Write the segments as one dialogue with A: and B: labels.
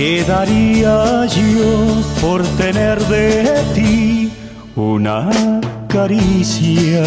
A: ¿Qué daría yo por tener de ti una caricia?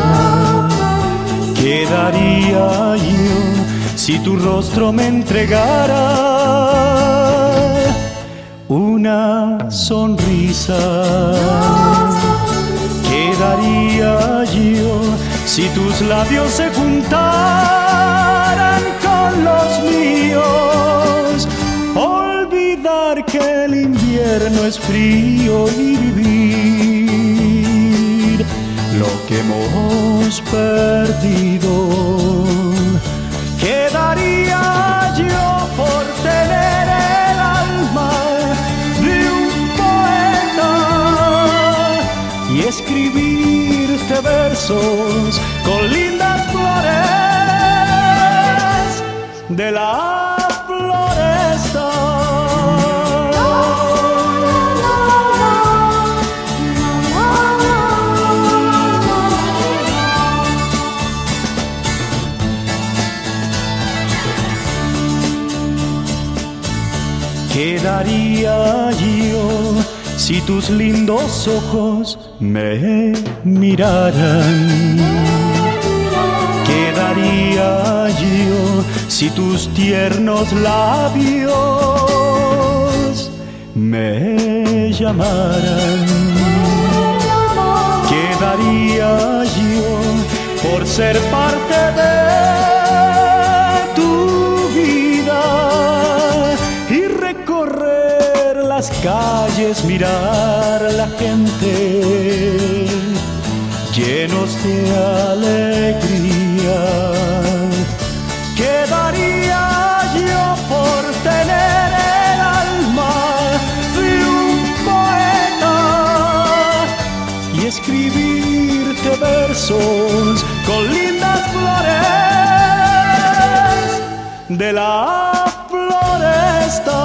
A: ¿Qué daría yo si tu rostro me entregara una sonrisa? ¿Qué daría yo si tus labios se juntaran con los míos? Olvidar que el invierno es frío y vivir lo que hemos perdido. ¿Qué daría yo por tener el alma de un poeta y escribirte versos con lindas flores de la floresta? ¿Qué daría yo si tus lindos ojos me miraran? ¿Qué daría yo si tus tiernos labios me llamaran? ¿Qué daría yo por ser parte de tu vida y recorrer las calles, mirar a la gente llenos de alegría? ¿Qué daría yo por tener el alma de un poeta y escribirte versos con lindas flores de la floresta?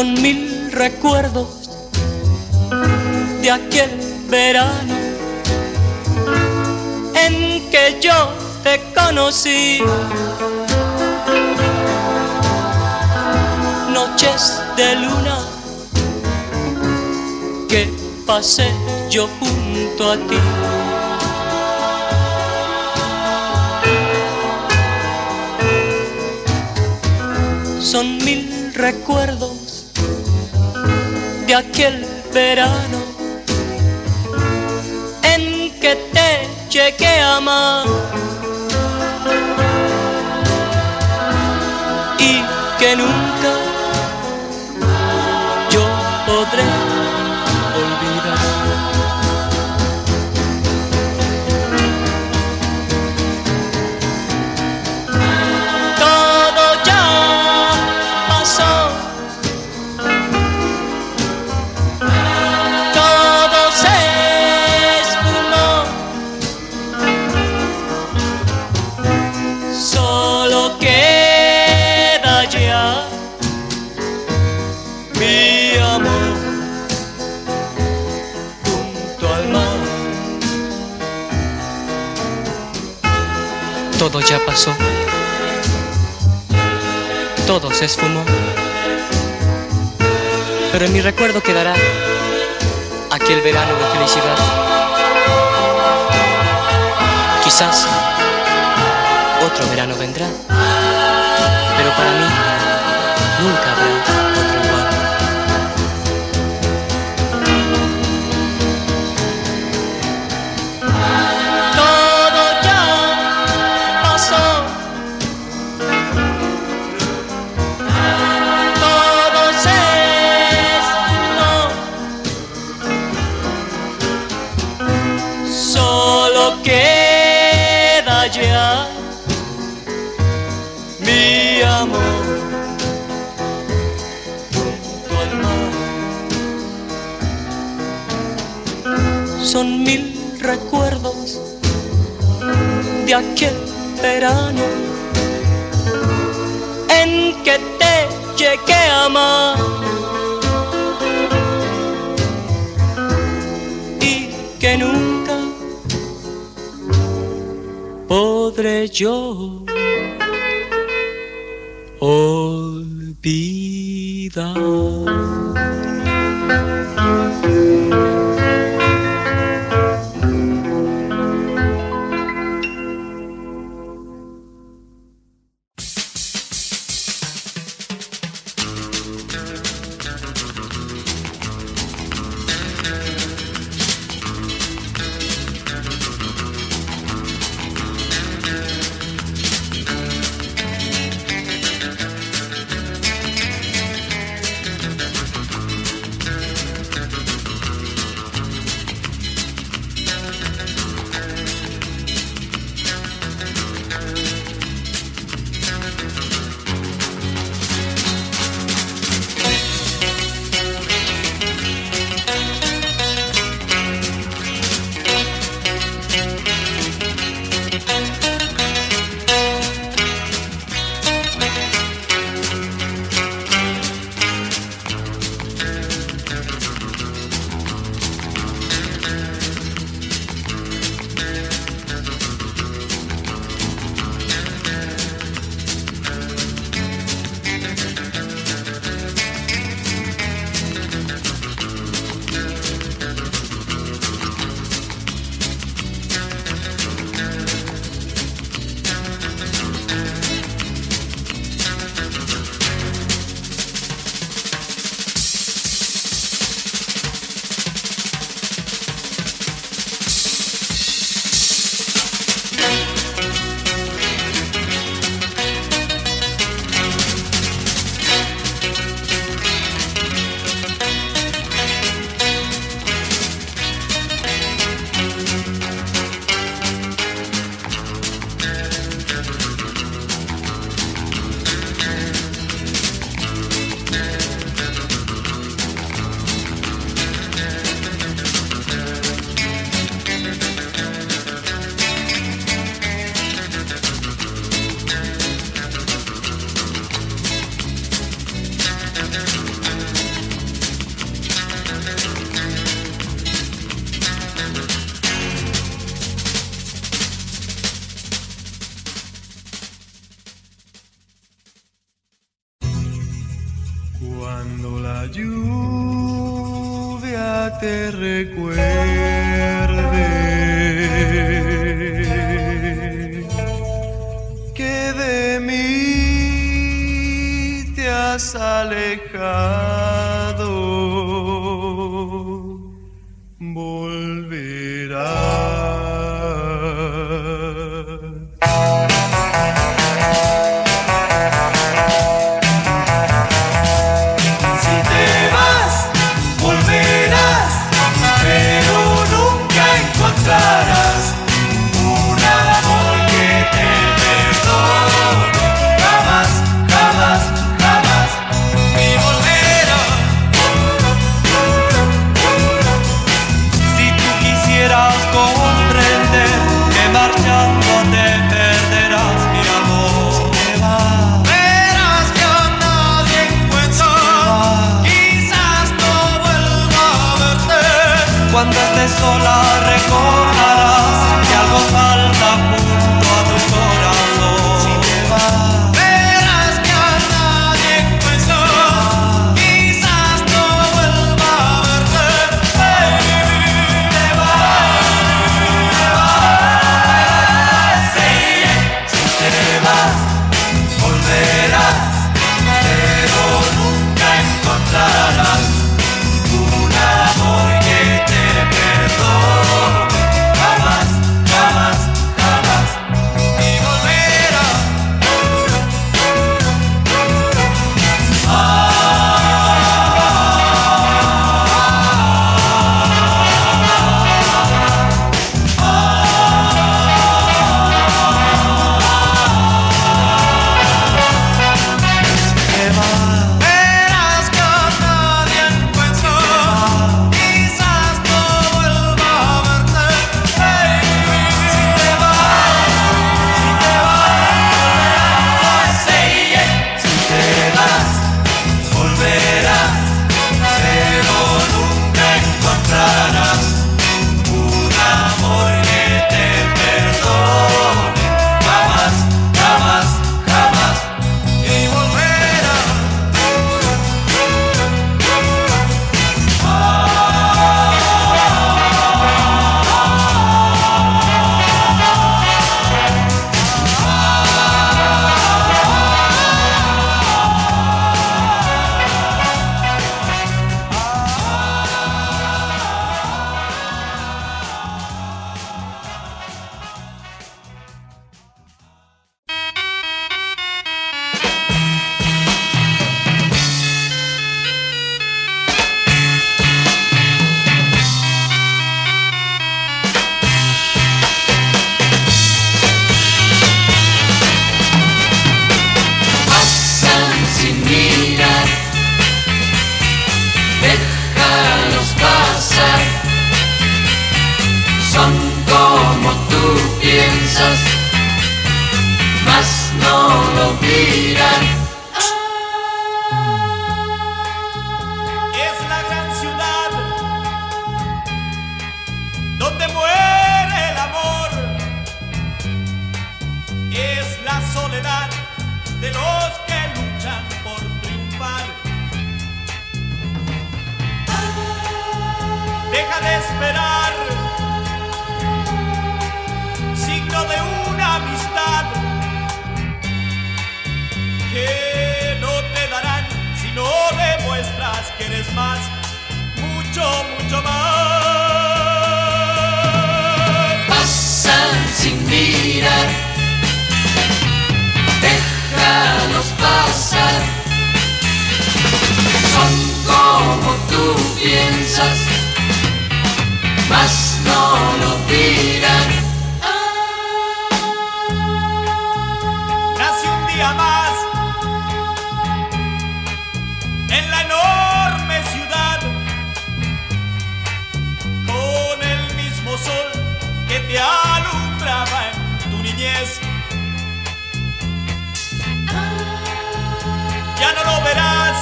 B: Son 1000 recuerdos de aquel verano en que yo te conocí. Noches de luna que pasé yo junto a ti. Son 1000 recuerdos de aquel verano en que te llegué a amar y que nunca yo podré olvidar. Todo ya pasó, todo se esfumó, solo queda ya mi amor junto al mar. Todo ya pasó, todo se esfumó, pero en mi recuerdo quedará aquel verano de felicidad. Quizás otro verano vendrá, pero para mí nunca habrá otro igual. Todo ya pasó, todo se esfumó, solo queda ya mi amor junto al mar. Son 1000 recuerdos de aquel verano en que te llegué a amar y que nunca podré yo olvidar.
A: te recuerde que de mí te has alejado, volverás.
C: Cuando estés sola recordarás que algo falta junto a tu corazón. Si te vas, verás que a nadie encuentro. Quizás no vuelva a verte. Te vas. Si te vas, volverás, pero nunca encontrarás un amor que te perdone, jamás, jamás, jamás, y volverá. Verás que a nadie encuentro. Quizás no vuelva a verte. Si te vas, volverás, pero nunca encontrarás un amor que te perdone, jamás, jamás, jamás, y volverá.
D: Pasan sin mirar, déjalos pasar. Son como tú piensas, mas no lo miran.
A: Es la gran ciudad donde muere el amor. Es la soledad de los que luchan por triunfar. Deja de esperar, signo de una amistad que no te darán si no demuestras que eres más, mucho, mucho más.
D: Pasan sin mirar, déjalos pasar. Son como tú piensas, mas no lo miran.
A: Nace un día más en la enorme ciudad, con el mismo sol que te alumbraba en tu niñez. Ya no lo verás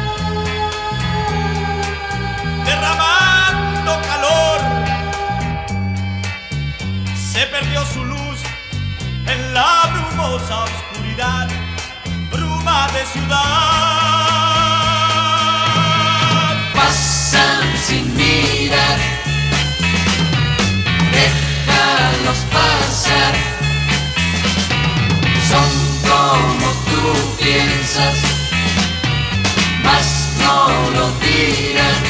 A: derramando calor. Se perdió su luz en la brumosa oscuridad, bruma de ciudad.
D: Pasan sin mirar. piensas, mas no lo dirán.